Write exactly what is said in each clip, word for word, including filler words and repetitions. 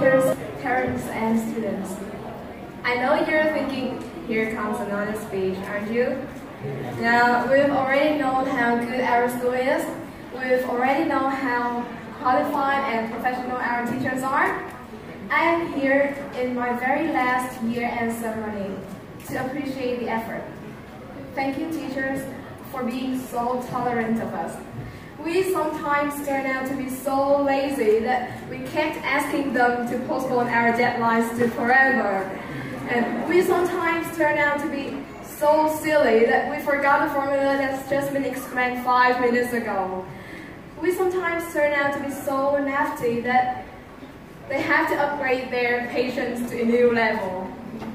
teachers, parents, and students. I know you're thinking, here comes another speech, aren't you? Now, we've already known how good our school is. We've already known how qualified and professional our teachers are. I am here in my very last year-end ceremony to appreciate the effort. Thank you, teachers, for being so tolerant of us. We sometimes turn out to be so lazy that we kept asking them to postpone our deadlines to forever. And we sometimes turn out to be so silly that we forgot a formula that's just been explained five minutes ago. We sometimes turn out to be so nasty that they have to upgrade their patience to a new level.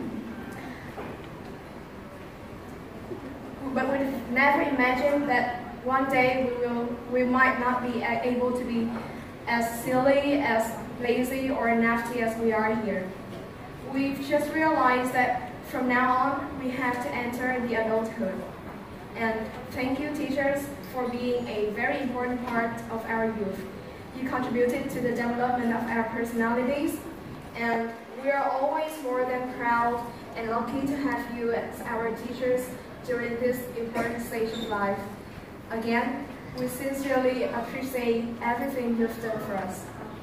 But we never imagined that one day we will, we might not be able to be as silly, as lazy, or nasty as we are here. We've just realized that from now on, we have to enter the adulthood. And thank you, teachers, for being a very important part of our youth. You contributed to the development of our personalities, and we are always more than proud and lucky to have you as our teachers during this important stage of life. Again, we sincerely appreciate everything you've done for us.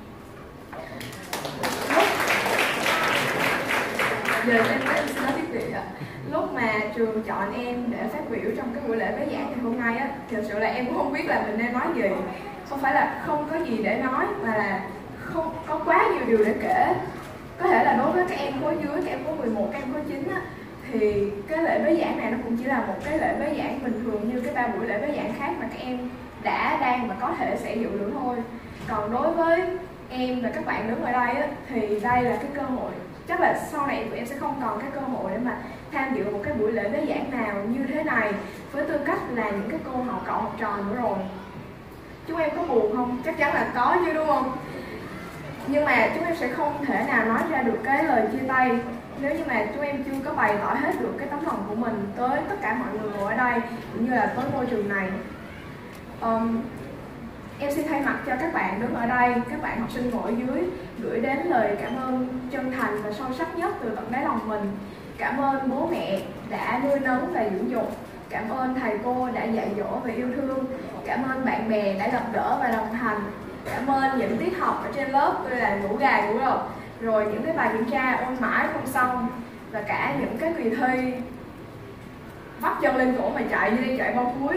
Giờ em em xin nói tiếp vị ạ. Lúc mà trường chọn em để phát biểu trong cái buổi lễ bế giảng ngày hôm nay á, thực sự là em cũng không biết là mình nên nói gì. Không phải là không có gì để nói, mà là không có quá nhiều điều để kể. Có thể là đối với các em khối dưới, các em khối mười một, các em khối chín á, thì cái lễ bế giảng này nó cũng chỉ là một cái lễ bế giảng bình thường như cái ba buổi lễ bế giảng khác mà các em đã, đang và có thể sẽ dự được thôi. Còn đối với em và các bạn đứng ở đây á, thì đây là cái cơ hội. Chắc là sau này tụi em sẽ không còn cái cơ hội để mà tham dự một cái buổi lễ bế giảng nào như thế này với tư cách là những cái cô học cậu học trò nữa rồi. Chúng em có buồn không? Chắc chắn là có chứ, đúng không? Nhưng mà chúng em sẽ không thể nào nói ra được cái lời chia tay nếu như mà chúng em chưa có bày tỏ hết được cái tấm lòng của mình tới tất cả mọi người ngồi ở đây cũng như là tới môi trường này. Um, Em xin thay mặt cho các bạn đứng ở đây, các bạn học sinh ngồi ở dưới, gửi đến lời cảm ơn chân thành và sâu sắc nhất từ tận đáy lòng mình. Cảm ơn bố mẹ đã nuôi nấng và dưỡng dục. Cảm ơn thầy cô đã dạy dỗ và yêu thương. Cảm ơn bạn bè đã gặp gỡ và đồng hành. Cảm ơn những tiết học ở trên lớp tôi là ngủ gà ngủ gật, rồi những cái bài kiểm tra ôn mãi không xong, và cả những cái kỳ thi vắt chân lên cổ mà chạy như đi chạy bao cuối.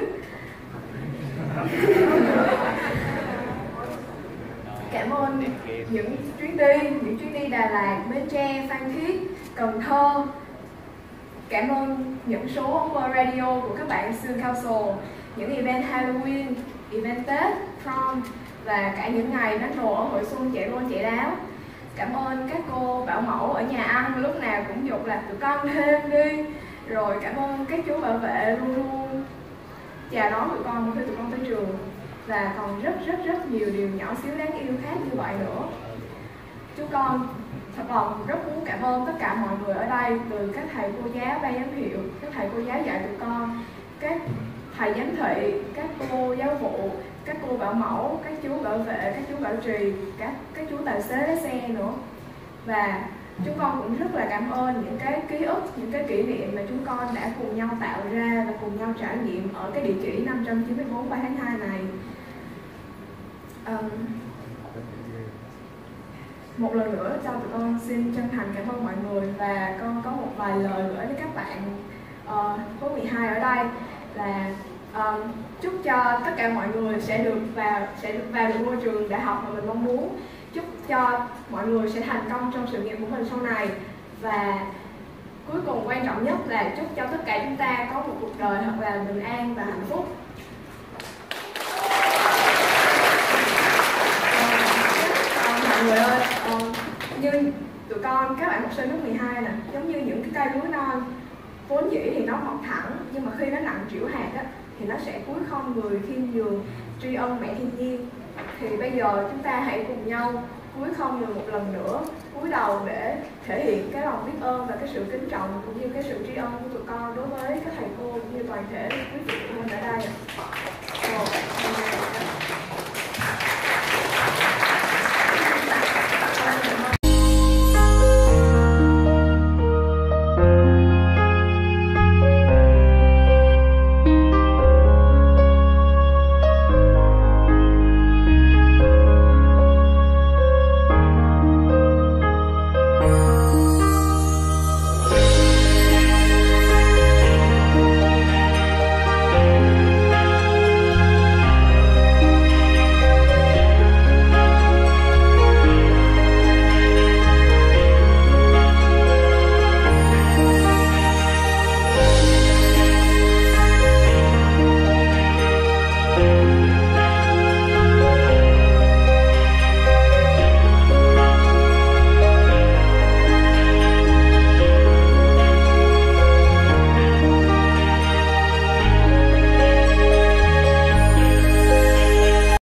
Cảm ơn những chuyến đi, những chuyến đi Đà Lạt, Bến Tre, Phan Thiết, Cần Thơ. Cảm ơn những số ống radio của các bạn Student Council, những event Halloween, event Tết, prom và cả những ngày đánh đồ ở hội xuân chạy đua chạy đáo. Cảm ơn các cô bảo mẫu ở nhà ăn lúc nào cũng dục là tụi con thêm đi. Rồi cảm ơn các chú bảo vệ luôn luôn chào đón tụi con khi tụi con tới trường. Và còn rất rất rất nhiều điều nhỏ xíu đáng yêu khác như vậy nữa. Chúng con thật lòng rất muốn cảm ơn tất cả mọi người ở đây, từ các thầy cô giáo ban giám hiệu, các thầy cô giáo dạy tụi con, các thầy giám thị, các cô giáo vụ, các cô bảo mẫu, các chú bảo vệ, các chú bảo trì, các các chú tài xế lái xe nữa. Và chúng con cũng rất là cảm ơn những cái ký ức, những cái kỷ niệm mà chúng con đã cùng nhau tạo ra và cùng nhau trải nghiệm ở cái địa chỉ năm trăm chín mươi bốn ba tháng hai này. Um, một lần nữa cho tụi con xin chân thành cảm ơn mọi người, và con có một vài lời gửi đến các bạn uh, khối mười hai ở đây là um, chúc cho tất cả mọi người sẽ được vào sẽ được vào được môi trường đại học mà mình mong muốn. Chúc cho mọi người sẽ thành công trong sự nghiệp của mình sau này, và cuối cùng quan trọng nhất là chúc cho tất cả chúng ta có một cuộc đời thật là bình an và hạnh phúc. Mọi người ơi, uh, như tụi con, các bạn học sinh lớp mười hai nè, giống như những cái cây lúa non, vốn dĩ thì nó mọc thẳng, nhưng mà khi nó nặng trĩu hạt á, thì nó sẽ cúi khom người khiêm nhường, tri ân mẹ thiên nhiên. Thì bây giờ chúng ta hãy cùng nhau cúi khom người một lần nữa, cúi đầu để thể hiện cái lòng biết ơn và cái sự kính trọng cũng như cái sự tri ân của tụi con đối với các thầy cô cũng như toàn thể quý vị phụ huynh ở đây. Một, hai,